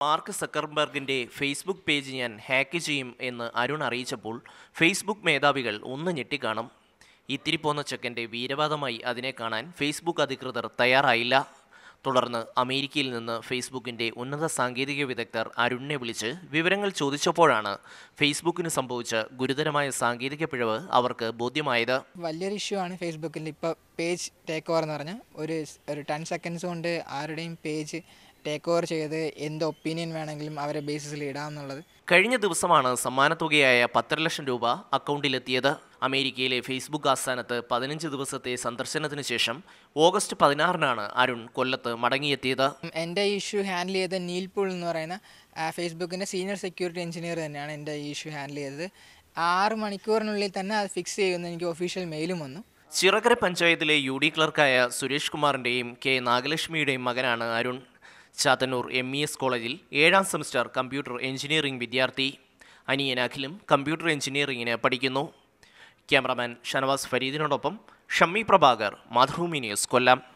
Mark സക്കർബർഗിന്റെ Facebook page ഞാൻ hack ചെയ്യും എന്ന് അരുൺ അറിയിച്ചപ്പോൾ ഫേസ്ബുക്ക് മേധാവികൾ ഒന്ന് ഞെട്ടിക്കാണും. ഇത്തിരി പോന്ന ചെക്കൻ്റെ വീരവാദമായി അതിനെ കാണാൻ ഫേസ്ബുക്ക് അധികൃതർ തയ്യാറായില്ല. തുടർന്ന് അമേരിക്കയിൽ നിന്ന് ഫേസ്ബുക്കിൻ്റെ ഉന്നത സാങ്കേതിക വിദഗ്ധർ അരുണിനെ വിളിച്ച് വിവരങ്ങൾ ചോദിച്ചപ്പോഴാണ് ഫേസ്ബുക്കിന് സംഭവിച്ച ഗുരുതരമായ സാങ്കേതിക പിഴവ് അവർക്ക് ബോധ്യമായത്. വലിയൊരു ഇഷ്യൂ ആണ് ഫേസ്ബുക്കിൽ ഇപ്പോൾ പേജ് ടേക്ക് ഓവർ എന്ന് പറഞ്ഞാൽ ഒരു 10 സെക്കൻഡ്സ് കൊണ്ട് ആരുടെയും പേജ് ടേക്ക് ഓവർ ചെയ്ത് എന്ത് ഒപ്പീനിയൻ വേണമെങ്കിലും അവരെ ബേസിസിൽ ഇടാമെന്നുള്ളത്. കഴിഞ്ഞ ദിവസമാണ് സമ്മാനത്തുകയായ 10 ലക്ഷം രൂപ അക്കൗണ്ടിലെത്തിയത്. അമേരിക്കയിലെ ഫേസ്ബുക്ക് ആസ്ഥാനത്ത് 15 ദിവസത്തെ സന്ദർശനത്തിന് ശേഷം ഓഗസ്റ്റ് 16-നാണ് അരുൺ കൊല്ലത്ത് മടങ്ങിയെത്തിയത്. എൻ്റെ ഇഷ്യൂ ഹാൻഡിൽ ചെയ്ത നീൽ പൂൾ എന്ന് പറയുന്ന ഫേസ്ബുക്കിൻ്റെ സീനിയർ സെക്യൂരിറ്റി എഞ്ചിനീയർ തന്നെയാണ് എൻ്റെ ഈ ഇഷ്യൂ ഹാൻഡിൽ ചെയ്തത്. 6 മണിക്കൂറിനുള്ളിൽ തന്നെ അത് ഫിക്സ് ചെയ്യുമെന്ന് എനിക്ക് ഒഫീഷ്യൽ മെയിലും വന്നു. ചിറക്കര പഞ്ചായത്തിലെ UD ക്ലർക്കായ സുരേഷ് കുമാറിൻ്റെയും K നാഗലക്ഷ്മിയുടെയും മകനാണ് അരുൺ. ചാത്തന്നൂർ MES കോളേജിൽ 7ാം സെമസ്റ്റർ കമ്പ്യൂട്ടർ എഞ്ചിനീയറിംഗ് വിദ്യാർത്ഥി. അനിയൻ അഖിലും കമ്പ്യൂട്ടർ എഞ്ചിനീയറിംഗിന് പഠിക്കുന്നു. ക്യാമറാമാൻ ഷനവാസ് ഫരീദിനോടൊപ്പം ഷമ്മി പ്രഭാകർ, മാതൃഭൂമി ന്യൂസ്, കൊല്ലം.